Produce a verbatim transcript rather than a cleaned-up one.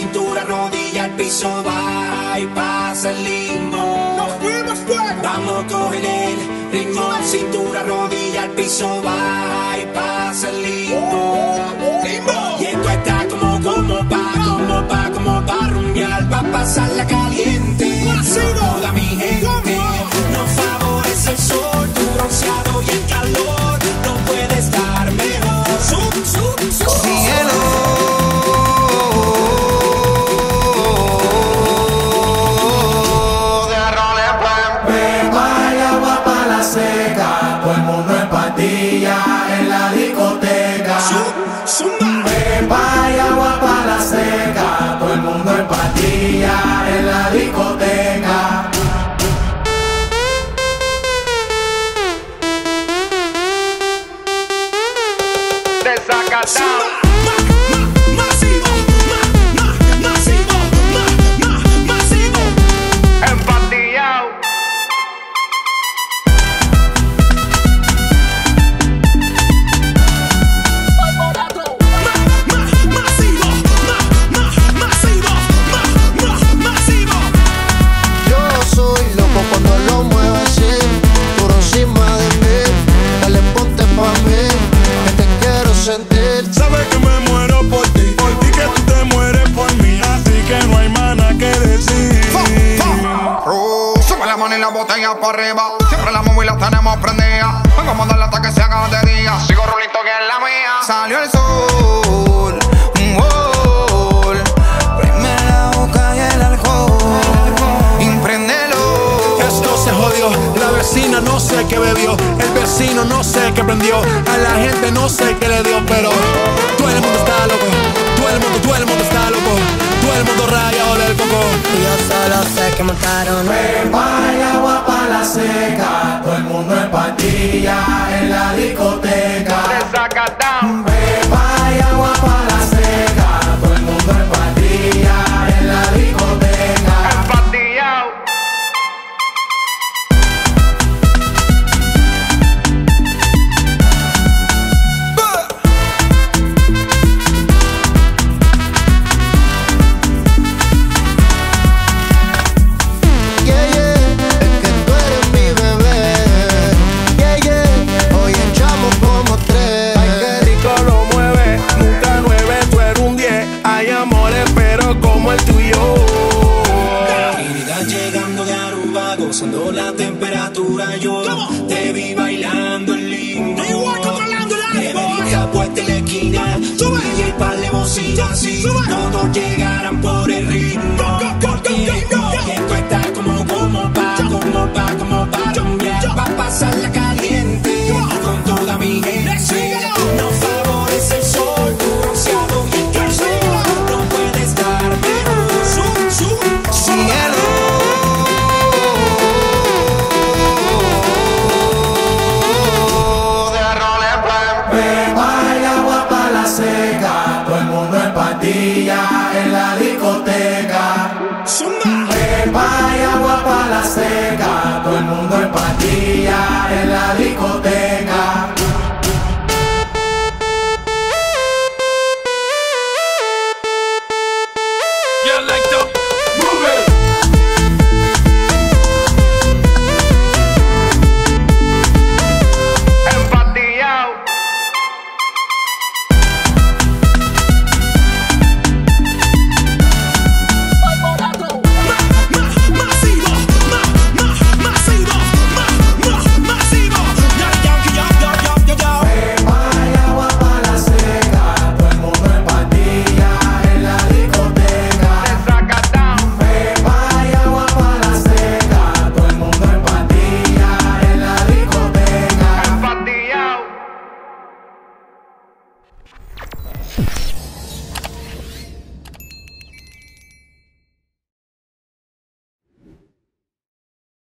cintura, rodilla, al piso, va y pasa el limbo. Nos fuimos fuera. Vamos a coger el ritmo, cintura, rodilla, al piso, va y pasa el limbo. Limbo. Y esto está como, como pa, como pa, como pa rumbear, pa pasarla caliente. Toda mi gente, nos favorece el sol, tu bronceado y el calor, no puede estar mejor. Sub, sub, sub. Cielo, de roles buen. Pepa y agua pa' la seca, todo el mundo en patilla en la discoteca. Pepa y agua pa' la seca, todo el mundo en patilla en la discoteca. Desacatado. Masivo, ma, ma, masivo, ma, ma, masivo. Empatillao. Masivo, ma, ma, masivo, ma, ma, masivo. Yo soy loco cuando lo muevo así, duro encima de mí. Dale, ponte pa' mí, que te quiero sentir. Sabes que me muero por ti, por ti que tú te mueres por mí, así que no hay más nada que decir. Oh, sube la mano y la botella para arriba. Siempre la móvil la tenemos prendida. Vamos a darle hasta que se haga de día. Sigo rulito que es la mía. Salió el sol, un gol. Prende la boca y el alcohol. Impréndelo. Esto se jodió, la vecina no sé qué bebió, el vecino no sé qué prendió, a la gente no sé qué le dio, pero todo el mundo está loco, todo el mundo, todo el mundo está loco, todo el mundo rayado del coco. Yo solo sé que montaron. Pepa y agua pa' la seca, todo el mundo en patilla en la discoteca. Desacatado. Pepa y agua pa' la seca, todo el mundo en patilla en la discoteca. Empatillao. Yeah, yeah, es que tú eres mi bebé. Yeah, yeah, hoy echamos como tres. Ay, qué rico lo mueve, nunca nueve, tú eres un diez. Hay amores, pero como el tuyo. Trinidad llegando de Aruba, gozando la temperatura. Yo te vi bailando en limbo. Neverita puesta en la esquina, y el par de bocinas así, todos llegarán por el ritmo. Porque y esto está como, como pa, como pa, como pa rumbear, pa pasarla caliente con toda mi gente. Nos favorece el sol, tu bronceado y el calor, no puede estar mejor. Cielo, de roles buen. Pepa y agua pa' la seca, todo el mundo en patilla en la discoteca. Pepa y agua pa' la seca, todo el mundo en patilla en la discoteca. You're like